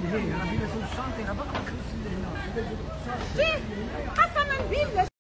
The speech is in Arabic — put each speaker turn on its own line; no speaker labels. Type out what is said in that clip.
هي راه بينا الشانطي راه باقا ما دخلتش لهنا.
كيف؟ قسما بالله